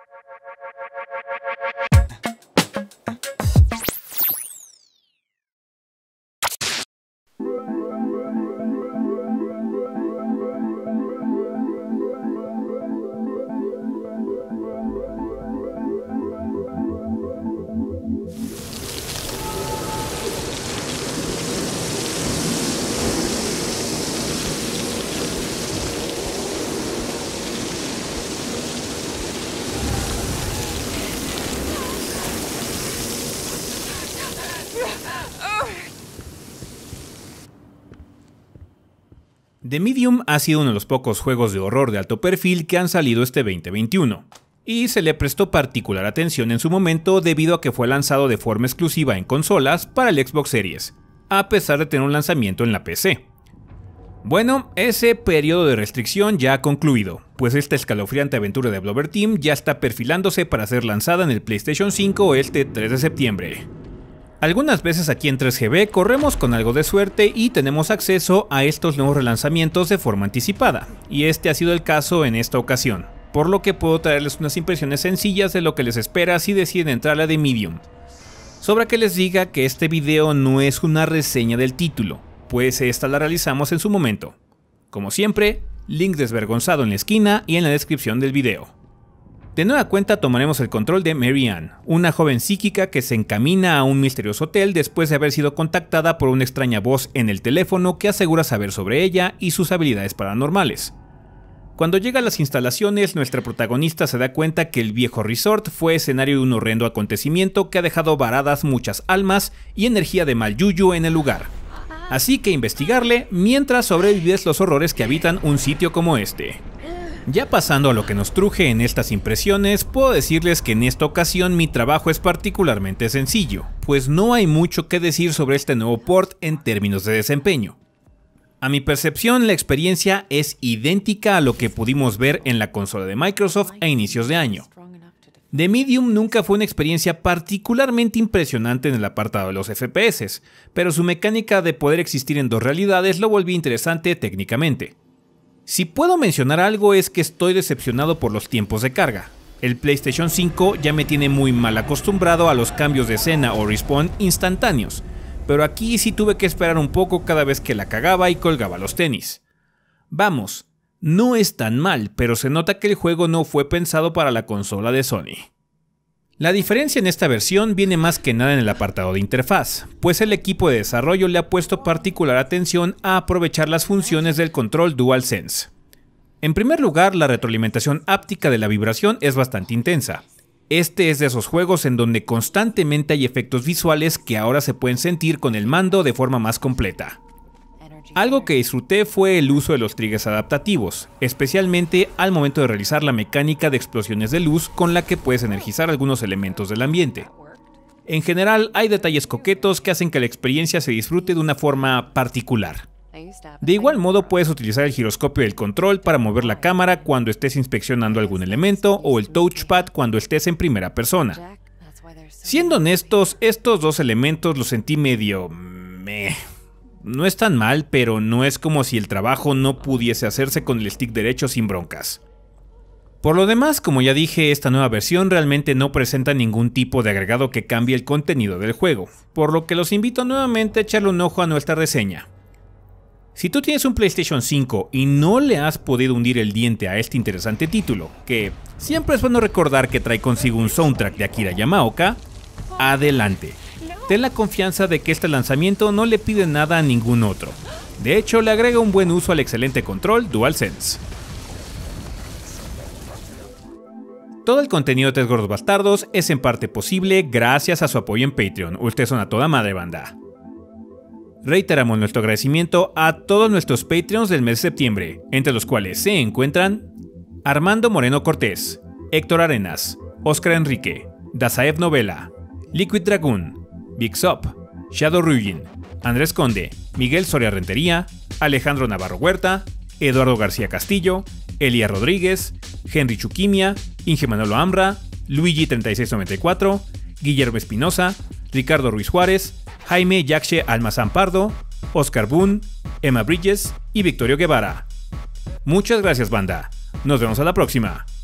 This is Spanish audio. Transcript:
The Medium ha sido uno de los pocos juegos de horror de alto perfil que han salido este 2021, y se le prestó particular atención en su momento debido a que fue lanzado de forma exclusiva en consolas para el Xbox Series, a pesar de tener un lanzamiento en la PC. Bueno, ese periodo de restricción ya ha concluido, pues esta escalofriante aventura de Bloober Team ya está perfilándose para ser lanzada en el PlayStation 5 este 3 de septiembre. Algunas veces aquí en 3GB corremos con algo de suerte y tenemos acceso a estos nuevos relanzamientos de forma anticipada, y este ha sido el caso en esta ocasión, por lo que puedo traerles unas impresiones sencillas de lo que les espera si deciden entrar a The Medium. Sobra que les diga que este video no es una reseña del título, pues esta la realizamos en su momento. Como siempre, link desvergonzado en la esquina y en la descripción del video. De nueva cuenta tomaremos el control de Mary Ann, una joven psíquica que se encamina a un misterioso hotel después de haber sido contactada por una extraña voz en el teléfono que asegura saber sobre ella y sus habilidades paranormales. Cuando llega a las instalaciones, nuestra protagonista se da cuenta que el viejo resort fue escenario de un horrendo acontecimiento que ha dejado varadas muchas almas y energía de mal yuyu en el lugar. Así que investigarle mientras sobrevives los horrores que habitan un sitio como este. Ya pasando a lo que nos truje en estas impresiones, puedo decirles que en esta ocasión mi trabajo es particularmente sencillo, pues no hay mucho que decir sobre este nuevo port en términos de desempeño. A mi percepción, la experiencia es idéntica a lo que pudimos ver en la consola de Microsoft a inicios de año. The Medium nunca fue una experiencia particularmente impresionante en el apartado de los FPS, pero su mecánica de poder existir en dos realidades lo volvió interesante técnicamente. Si puedo mencionar algo es que estoy decepcionado por los tiempos de carga. El PlayStation 5 ya me tiene muy mal acostumbrado a los cambios de escena o respawn instantáneos, pero aquí sí tuve que esperar un poco cada vez que la cagaba y colgaba los tenis. Vamos, no es tan mal, pero se nota que el juego no fue pensado para la consola de Sony. La diferencia en esta versión viene más que nada en el apartado de interfaz, pues el equipo de desarrollo le ha puesto particular atención a aprovechar las funciones del control DualSense. En primer lugar, la retroalimentación áptica de la vibración es bastante intensa. Este es de esos juegos en donde constantemente hay efectos visuales que ahora se pueden sentir con el mando de forma más completa. Algo que disfruté fue el uso de los triggers adaptativos, especialmente al momento de realizar la mecánica de explosiones de luz con la que puedes energizar algunos elementos del ambiente. En general, hay detalles coquetos que hacen que la experiencia se disfrute de una forma particular. De igual modo, puedes utilizar el giroscopio del control para mover la cámara cuando estés inspeccionando algún elemento o el touchpad cuando estés en primera persona. Siendo honestos, estos dos elementos los sentí medio meh. No es tan mal, pero no es como si el trabajo no pudiese hacerse con el stick derecho sin broncas. Por lo demás, como ya dije, esta nueva versión realmente no presenta ningún tipo de agregado que cambie el contenido del juego, por lo que los invito nuevamente a echarle un ojo a nuestra reseña. Si tú tienes un PlayStation 5 y no le has podido hundir el diente a este interesante título, que siempre es bueno recordar que trae consigo un soundtrack de Akira Yamaoka, adelante. Ten la confianza de que este lanzamiento no le pide nada a ningún otro. De hecho, le agrega un buen uso al excelente control DualSense. Todo el contenido de Tres Gordos Bastardos es en parte posible gracias a su apoyo en Patreon. Ustedes son a toda madre, banda. Reiteramos nuestro agradecimiento a todos nuestros Patreons del mes de septiembre, entre los cuales se encuentran Armando Moreno Cortés, Héctor Arenas, Oscar Enrique, Dazaev Novela, Liquid Dragoon, Big Sop, Shadow Ryujin, Andrés Conde, Miguel Soria Rentería, Alejandro Navarro Huerta, Eduardo García Castillo, Elia Rodríguez, Henry Chuquimia, Inge Manolo Ambra, Luigi 3694, Guillermo Espinosa, Ricardo Ruiz Juárez, Jaime Yaxche Almazán Pardo, Oscar Boone, Emma Bridges y Victorio Guevara. Muchas gracias, banda. Nos vemos a la próxima.